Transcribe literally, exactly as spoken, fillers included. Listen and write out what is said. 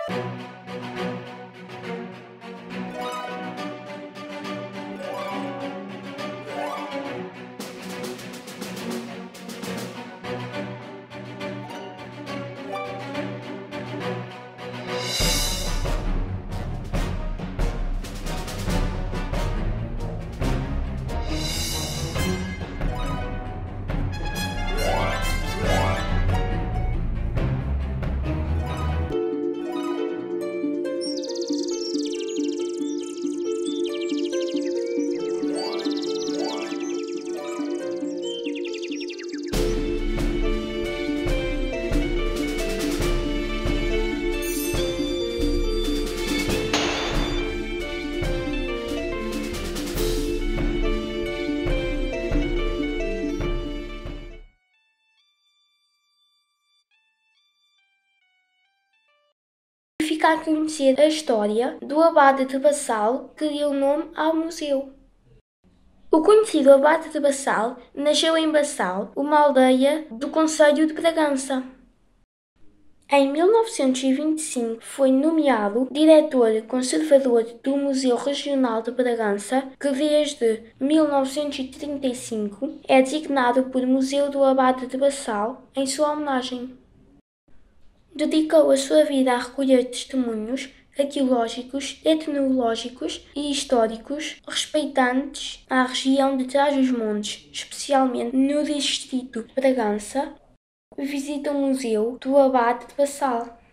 Ficar a conhecer a história do Abade de Bassal, que deu nome ao museu. O conhecido Abade de Bassal nasceu em Bassal, uma aldeia do concelho de Bragança. Em mil novecentos e vinte e cinco foi nomeado diretor conservador do Museu Regional de Bragança, que desde mil novecentos e trinta e cinco é designado por Museu do Abade de Bassal em sua homenagem. Dedicou a sua vida a recolher testemunhos arqueológicos, etnológicos e históricos respeitantes à região de Trás-os-Montes, especialmente no distrito de Bragança. Visita o Museu do Abade de Bassal.